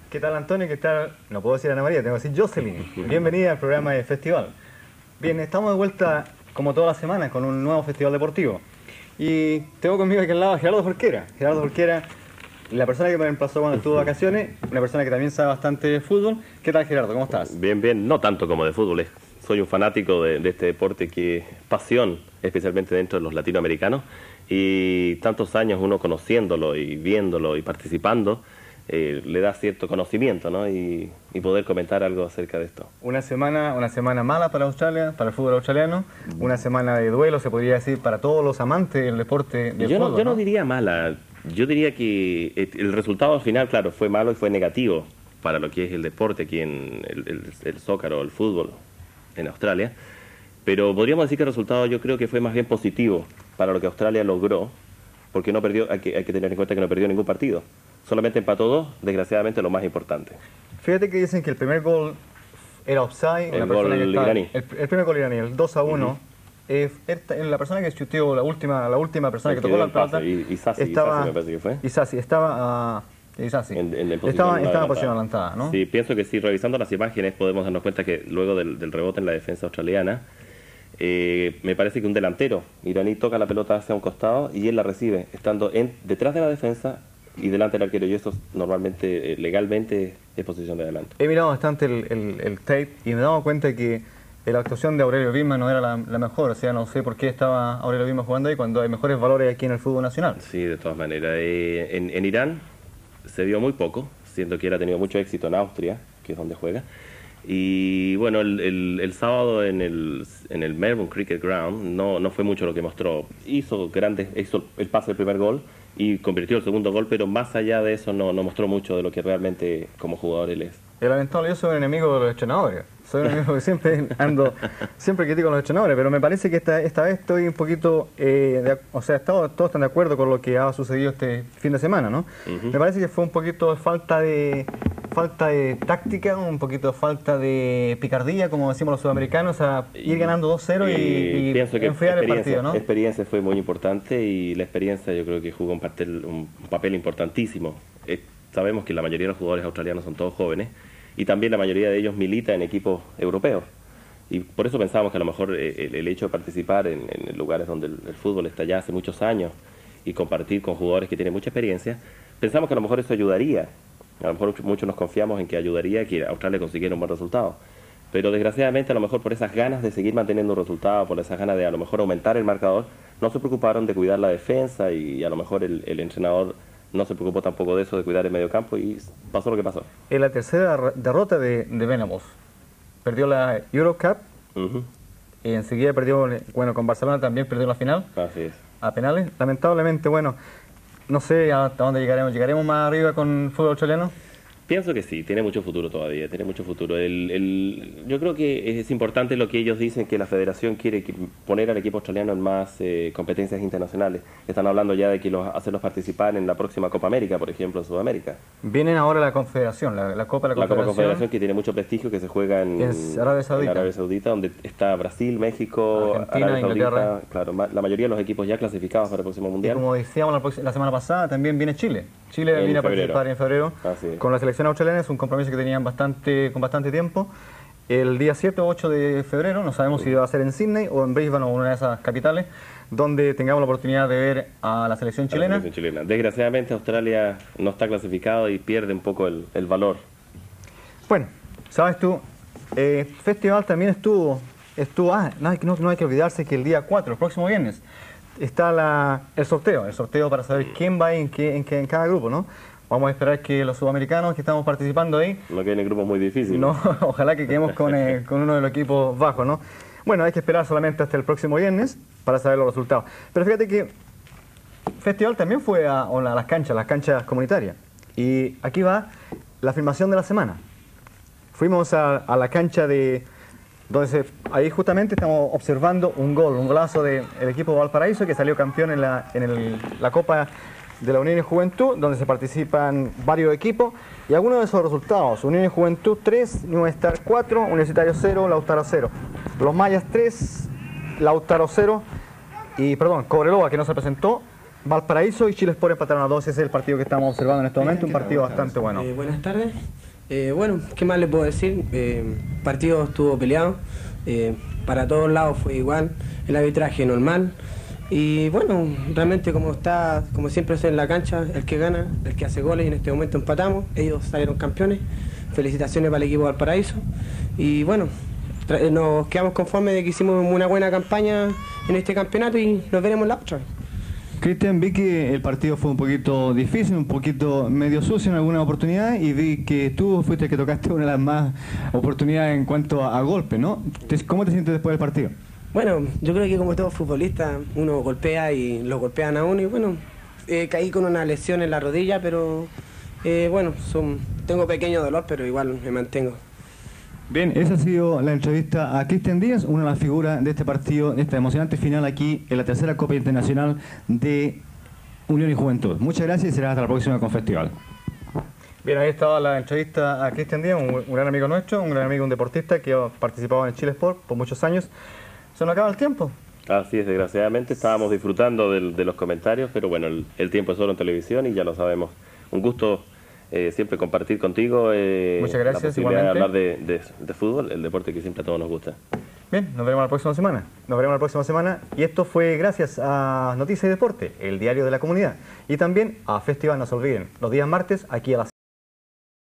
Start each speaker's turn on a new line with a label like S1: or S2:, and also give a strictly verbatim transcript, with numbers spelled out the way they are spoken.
S1: ¿Qué tal, Antonio? ¿Qué tal? No puedo decir Ana María, tengo que decir Jocelyn. Bienvenida al programa de Festival. Bien, estamos de vuelta como todas las semanas con un nuevo festival deportivo. Y tengo conmigo aquí al lado a Gerardo Jorquera. Gerardo Jorquera, la persona que me reemplazó cuando estuvo de vacaciones, una persona que también sabe bastante de fútbol. ¿Qué tal, Gerardo? ¿Cómo estás?
S2: Bien, bien. No tanto como de fútbol. eh. Soy un fanático de, de este deporte que es pasión, especialmente dentro de los latinoamericanos. Y tantos años uno conociéndolo y viéndolo y participando, eh, le da cierto conocimiento, ¿no? Y, y poder comentar algo acerca de esto.
S1: Una semana, una semana mala para Australia, para el fútbol australiano, una semana de duelo, se podría decir, para todos los amantes del deporte del
S2: Yo,
S1: fútbol,
S2: no, yo no
S1: ¿no?
S2: diría mala. Yo diría que el resultado al final, claro, fue malo y fue negativo para lo que es el deporte aquí en el, el, el soccer o el fútbol en Australia. Pero podríamos decir que el resultado yo creo que fue más bien positivo para lo que Australia logró, porque no perdió, hay que, hay que tener en cuenta que no perdió ningún partido. Solamente empató dos, desgraciadamente lo más importante.
S1: Fíjate que dicen que el primer gol era offside.
S2: El
S1: la
S2: gol
S1: persona que estaba-
S2: iraní.
S1: El, el primer gol iraní, el dos a uno.
S2: Ujú.
S1: eh, esta- la persona que chuteó, la última, la última persona
S2: El
S1: que
S2: que
S1: tocó
S2: dio
S1: la
S2: el pase,
S1: pelota,
S2: I- Isasi,
S1: estaba,
S2: Isasi me parece que fue.
S1: Isasi, estaba, ah, Isasi.
S2: En, en, en posición
S1: estaba, estaba en
S2: adelantada.
S1: posición adelantada, ¿no?
S2: Sí, pienso que sí, revisando las imágenes podemos darnos cuenta que luego del, del rebote en la defensa australiana, eh, me parece que un delantero iraní toca la pelota hacia un costado y él la recibe, estando en, detrás de la defensa y delante del arquero, y eso normalmente, eh, legalmente, es posición de adelante.
S1: He mirado bastante el, el, el tape y me he dado cuenta que la actuación de Aurelio Vilma no era la, la mejor, o sea, no sé por qué estaba Aurelio Vilma jugando ahí cuando hay mejores valores aquí en el fútbol nacional.
S2: Sí, de todas maneras. Eh, en, en Irán se vio muy poco, siendo que él ha tenido mucho éxito en Austria, que es donde juega. Y bueno, el, el, el sábado en el, en el Melbourne Cricket Ground no, no fue mucho lo que mostró. Hizo grandes, hizo el pase del primer gol y convirtió el segundo gol, pero más allá de eso no, no mostró mucho de lo que realmente como jugador él es.
S1: El lamentable, yo soy un enemigo de los entrenadores. Soy un enemigo que siempre ando, siempre critico a los entrenadores, pero me parece que esta, esta vez estoy un poquito, eh, de, o sea, estado, todos están de acuerdo con lo que ha sucedido este fin de semana, ¿no?
S2: Ujú.
S1: Me parece que fue un poquito de falta de, falta de táctica, un poquito de falta de picardía, como decimos los sudamericanos, a ir ganando dos cero y, y
S2: pienso que
S1: enfriar el
S2: experiencia,
S1: partido, ¿no?
S2: experiencia fue muy importante y la experiencia yo creo que jugó un papel, un papel importantísimo. Eh, sabemos que la mayoría de los jugadores australianos son todos jóvenes y también la mayoría de ellos milita en equipos europeos. Y por eso pensamos que a lo mejor eh, el, el hecho de participar en, en lugares donde el, el fútbol está ya hace muchos años y compartir con jugadores que tienen mucha experiencia, pensamos que a lo mejor eso ayudaría. A lo mejor muchos nos confiamos en que ayudaría a que Australia consiguiera un buen resultado. Pero desgraciadamente a lo mejor por esas ganas de seguir manteniendo un resultado, por esas ganas de a lo mejor aumentar el marcador, no se preocuparon de cuidar la defensa y a lo mejor el, el entrenador no se preocupó tampoco de eso, de cuidar el mediocampo y pasó lo que pasó.
S1: Es la tercera derrota de, de Venables. Perdió la Eurocup
S2: Uh-huh.
S1: y enseguida perdió, bueno, con Barcelona también perdió la final.
S2: Así es.
S1: A penales. Lamentablemente, bueno, no sé hasta dónde llegaremos. ¿Llegaremos más arriba con el fútbol australiano?
S2: Pienso que sí, tiene mucho futuro todavía, tiene mucho futuro. El, el, yo creo que es importante lo que ellos dicen, que la federación quiere que- poner al equipo australiano en más eh, competencias internacionales. Están hablando ya de que los, hacerlos participar en la próxima Copa América, por ejemplo, en Sudamérica.
S1: Vienen ahora la Confederación, la, la Copa de la
S2: La Copa
S1: Confederación.
S2: Confederación, que tiene mucho prestigio, que se juega en,
S1: Es Arabia Saudita.
S2: en Arabia Saudita, donde está Brasil, México,
S1: Argentina,
S2: Arabia Saudita.
S1: Inglaterra.
S2: Claro, ma- la mayoría de los equipos ya clasificados para el próximo
S1: Y
S2: Mundial.
S1: como decíamos la, prox- la semana pasada, también viene Chile. Chile
S2: En
S1: viene a
S2: febrero.
S1: participar en febrero
S2: Así es.
S1: con la selección australiana. Es un compromiso que tenían bastante, con bastante tiempo. El día siete o ocho de febrero, no sabemos si va a ser en Sydney o en Brisbane o una de esas capitales, donde tengamos la oportunidad de ver a la selección
S2: A la
S1: chilena.
S2: selección chilena. Desgraciadamente Australia no está clasificado y pierde un poco el, el valor.
S1: Bueno, sabes tú, eh, festival también estuvo, estuvo ah, no, hay, no, no hay que olvidarse que el día cuatro, el próximo viernes, está la, el sorteo, el sorteo para saber quién va en, qué, en, qué, en cada grupo, ¿no? Vamos a esperar que los sudamericanos que estamos participando ahí,
S2: No queden en grupos muy difíciles.
S1: no, ojalá que quedemos con, eh, con uno de los equipos bajos, ¿no? Bueno, hay que esperar solamente hasta el próximo viernes para saber los resultados. Pero fíjate que el festival también fue a, a las canchas, las canchas comunitarias. Y aquí va la filmación de la semana. Fuimos a, a la cancha de... Donde se- ahí justamente estamos observando un gol, un golazo del equipo de Valparaíso que salió campeón en la, en el- la Copa de la Unión y Juventud, donde se participan varios equipos. Y algunos de esos resultados: Unión y Juventud tres, New Star cuatro, Universitario cero, Lautaro cero. Los Mayas tres, Lautaro cero. Y, perdón, Cobreloa, que no se presentó, Valparaíso y Chile Sport empataron a dos. Ese es el partido que estamos observando en este momento, un partido bastante bueno.
S3: Eh, buenas tardes. Eh, bueno, ¿qué más les puedo decir? El eh, partido estuvo peleado, eh, para todos lados fue igual, el arbitraje normal. Y bueno, realmente como está, como siempre es en la cancha, el que gana, el que hace goles, y en este momento empatamos, ellos salieron campeones. Felicitaciones para el equipo de Valparaíso. Y bueno, nos quedamos conformes de que hicimos una buena campaña en este campeonato y nos veremos la otra.
S1: Cristian, vi que el partido fue un poquito difícil, un poquito medio sucio en algunas oportunidades, y vi que tú fuiste el que tocaste una de las más oportunidades en cuanto a, a golpe, ¿no? ¿Cómo te sientes después del partido?
S3: Bueno, yo creo que como todo futbolista, uno golpea y lo golpean a uno, y bueno, eh, caí con una lesión en la rodilla, pero eh, bueno, son, tengo pequeño dolor, pero igual me mantengo.
S1: Bien, esa ha sido la entrevista a Cristian Díaz, una de las figuras de este partido, de esta emocionante final aquí en la tercera Copa Internacional de Unión y Juventud. Muchas gracias y será hasta la próxima con Festival. Bien, ahí estaba la entrevista a Cristian Díaz, un, un gran amigo nuestro, un gran amigo, un deportista que ha participado en Chile Sport por muchos años. Se nos acaba el tiempo.
S2: Así es, desgraciadamente estábamos disfrutando de, de los comentarios, pero bueno, el, el tiempo es solo en televisión y ya lo sabemos. Un gusto eh, siempre compartir contigo eh,
S1: Muchas gracias,
S2: la posibilidad
S1: igualmente.
S2: de hablar de, de, de fútbol, el deporte que siempre a todos nos gusta.
S1: Bien, nos veremos la próxima semana. Nos veremos la próxima semana y esto fue gracias a Noticias y Deporte, el diario de la comunidad, y también a Festival, no se olviden, los días martes aquí a las